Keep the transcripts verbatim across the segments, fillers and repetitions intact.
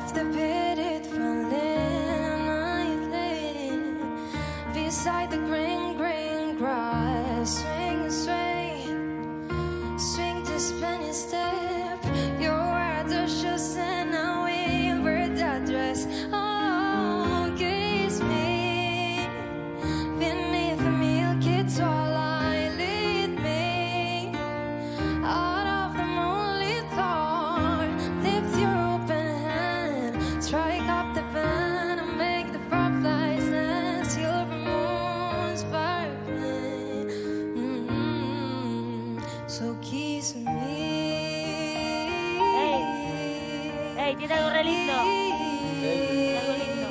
of the beautiful land beside the green, green grass. Swing, sway, swing to Spanish step. Your words are just and I will wear that dress. Oh, kiss me beneath the milky twilight. Lead me out of the moonlit thought. Lift your open hand, strike up the band and make the fireflies dance. Silver moon sparkling. Mm-hmm. So kiss me. Hey, hey, tiene algo re lindo. Tiene algo lindo.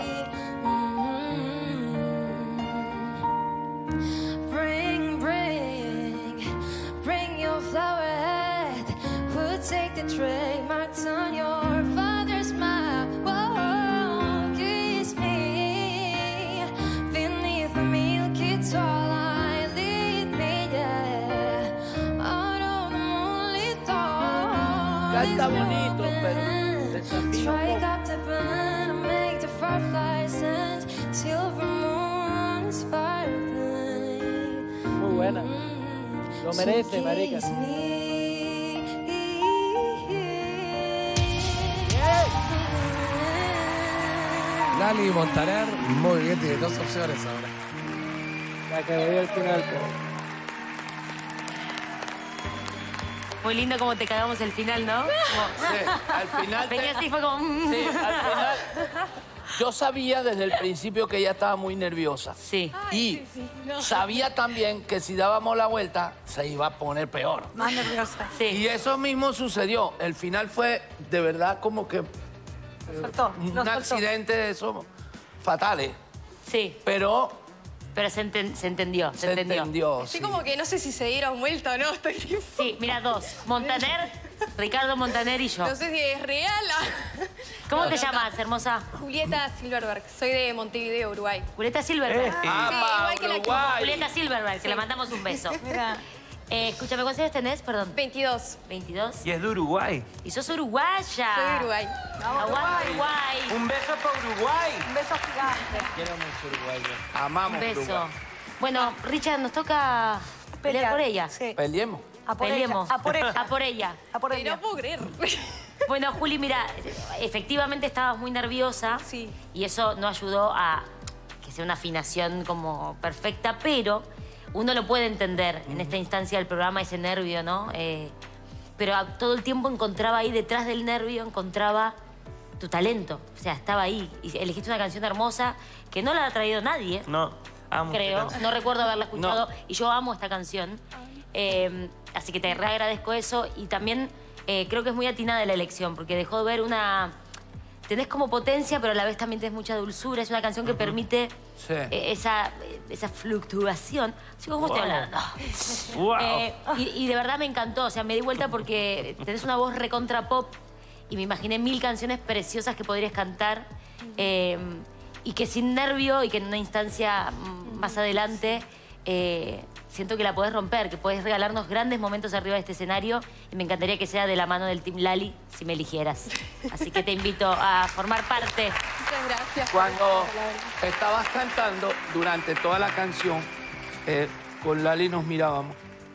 Mm-hmm. Bring, bring, bring your flower head. We'll take the tray, marks on your father's map. Whoa, kiss me beneath the milky twilight. Lead me, yeah, out of the moonlit dawn. Canta bonito, pero desafío Strike poco. up the band and make the fireflies dance. Silver moon sparkling. Muy buena. Mm. Lo merece, So marica. kiss me. Lali Montaner, muy bien, tiene dos opciones ahora. La que veía al final, pero... Muy lindo como te cagamos el final, ¿no? Como... Sí, al final... te- Venía así, fue como... mm. Sí, al final... Yo sabía desde el principio que ella estaba muy nerviosa. Sí. Y sabía también que si dábamos la vuelta, se iba a poner peor. Más nerviosa. Sí. Y eso mismo sucedió. El final fue de verdad como que Soltó. un lo soltó. accidente de esos fatales. Sí, Pero pero se, enten- se entendió, se, se entendió. entendió. Estoy sí. como que no sé si se dieron vuelta o no. Estoy tipo... Sí, mira, dos. Montaner, Ricardo Montaner y yo. No sé si es real. ¿Cómo te llamas, hermosa? Julieta Silverberg. Soy de Montevideo, Uruguay. Julieta Silverberg. ¡Ama, Sí, igual que la Uruguay! Julieta Silverberg, que le mandamos un beso. Mira. Eh, escúchame, ¿cuántos años tenés? Perdón. veintidós. ¿veintidós? Y es de Uruguay. Y sos uruguaya. Soy de Uruguay. Aguanta Uruguay. Un beso para Uruguay. Un beso gigante. Quiero mucho Uruguay. yo. Un Amamos beso. Uruguay. Bueno, Richard, nos toca pelear por ella. Sí. Peleemos. A por Peleemos. ella. A por ella. A por ella. A por Ay, ella. no puedo creer. Bueno, Juli, mira, efectivamente estabas muy nerviosa. Sí. Y eso no ayudó a que sea una afinación como perfecta, pero uno lo puede entender en esta instancia del programa, ese nervio, ¿no? Eh, pero a- todo el tiempo encontraba ahí, detrás del nervio, encontraba tu talento. O sea, estaba ahí. Y elegiste una canción hermosa que no la ha traído nadie. No, amo esta Creo, canción. no recuerdo haberla escuchado No. y yo amo esta canción. Eh, así que te re agradezco eso y también eh, creo que es muy atinada la elección porque dejó de ver una... Tenés como potencia, pero a la vez también tenés mucha dulzura. Es una canción que permite Sí. eh, esa, esa fluctuación. Chico, ¿cómo estoy Wow. hablando? Wow. Eh, y, y de verdad me encantó. O sea, me di vuelta porque tenés una voz recontra pop y me imaginé mil canciones preciosas que podrías cantar eh, y que sin nervio y que en una instancia mm, más adelante eh, siento que la podés romper, que podés regalarnos grandes momentos arriba de este escenario y me encantaría que sea de la mano del Team Lali si me eligieras. Así que te invito a formar parte. Muchas gracias. Cuando estabas cantando, durante toda la canción, eh, con Lali nos mirábamos.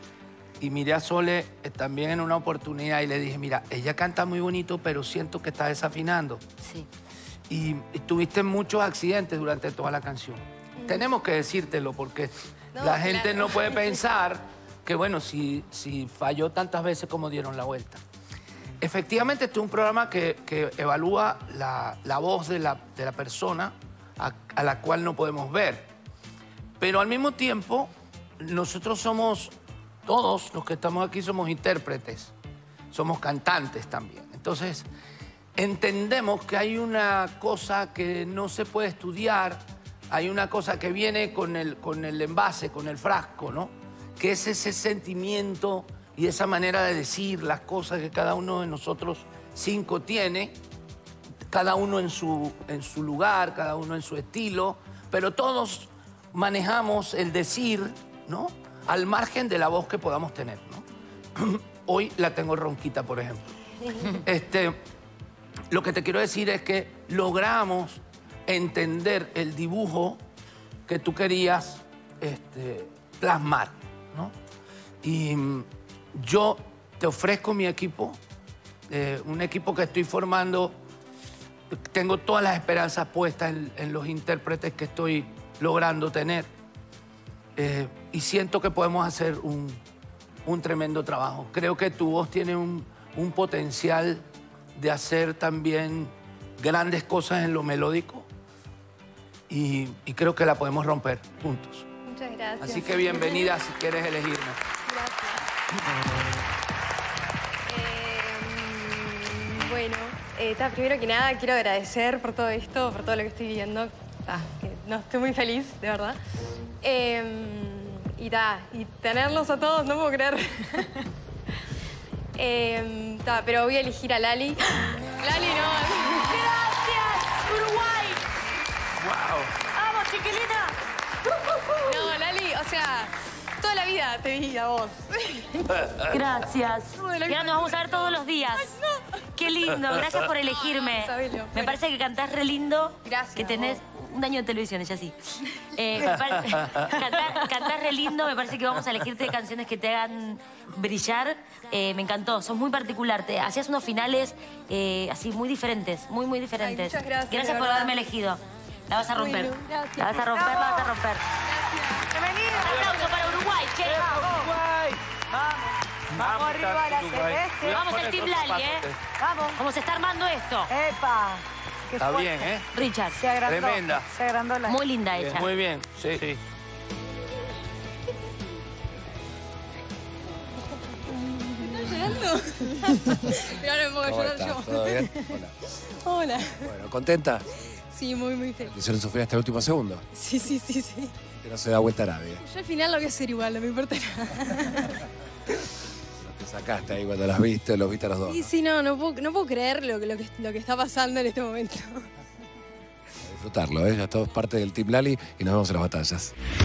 Y miré a Sole eh, también en una oportunidad y le dije, mira, ella canta muy bonito, pero siento que está desafinando. Sí. Y, y tuviste muchos accidentes durante toda la canción. Tenemos que decírtelo porque No, la gente claro. no puede pensar que, bueno, si, si falló tantas veces como dieron la vuelta. Efectivamente, este es un programa que, que evalúa la, la voz de la, de la persona a, a la cual no podemos ver. Pero al mismo tiempo, nosotros somos, todos los que estamos aquí somos intérpretes, somos cantantes también. Entonces, entendemos que hay una cosa que no se puede estudiar, hay una cosa que viene con el, con el envase, con el frasco, ¿no? Que es ese sentimiento y esa manera de decir las cosas que cada uno de nosotros cinco tiene, cada uno en su, en su lugar, cada uno en su estilo, pero todos manejamos el decir, ¿no? Al margen de la voz que podamos tener, ¿no? Hoy la tengo ronquita, por ejemplo. Este, lo que te quiero decir es que logramos entender el dibujo que tú querías este, plasmar, ¿no? Y mm, yo te ofrezco mi equipo, eh, un equipo que estoy formando. Tengo todas las esperanzas puestas en, en los intérpretes que estoy logrando tener. Eh, y siento que podemos hacer un, un tremendo trabajo. Creo que tu voz tiene un, un potencial de hacer también grandes cosas en lo melódico. Y, y creo que la podemos romper juntos. Muchas gracias. Así que bienvenida si quieres elegirme. Eh, bueno, eh, ta, primero que nada quiero agradecer por todo esto, por todo lo que estoy viviendo. Ta, que no, estoy muy feliz, de verdad. Eh, y, ta, y tenerlos a todos, no puedo creer. eh, ta, pero voy a elegir a Lali. Lali no. ¡Uruguay! Wow. ¡Vamos, chiquilina! No, Lali, o sea, toda la vida te vi a vos. Gracias. Y ahora nos vamos a ver todos los días. Qué lindo, gracias por elegirme. Sabelo. Me parece que cantás re lindo. Gracias, Que tenés un año de televisión, ella sí. Eh, me pare- cantás, cantás re lindo, me parece que vamos a elegirte canciones que te hagan brillar. Eh, me encantó, sos muy particular. Te, hacías unos finales eh, así muy diferentes, muy, muy diferentes. Ay, muchas gracias, de Gracias por verdad. haberme elegido. La vas a romper. Bueno, gracias. La vas a romper, la vas a romper. Bienvenida. Un aplauso para Uruguay, che. Uruguay. Vamos. Vamos arriba la Uruguay. celeste. Vamos el Team Lali, ¿eh? Vamos. ¿Cómo se está armando esto? Epa. Qué Está fuerte. bien, ¿eh? Richard, Se agrandó. Tremenda. Se agrandó la... muy linda ella. Muy bien, sí. Sí. Pero ahora me pongo a ¿Cómo llorar estás? yo. ¿Todo bien? Hola. Hola. Bueno, ¿contenta? Sí, muy, muy feliz. Te hicieron sufrir hasta el último segundo. Sí, sí, sí, sí. Que no se da vuelta a nadie. Yo al final lo voy a hacer igual, no me importa nada. Te sacaste ahí cuando las viste, los viste a los dos. Sí, ¿no? sí, no, no puedo, no puedo creer lo, que- lo, que, lo que está pasando en este momento. A disfrutarlo, ¿eh? Ya todos parte del Team Lali y nos vemos en las batallas.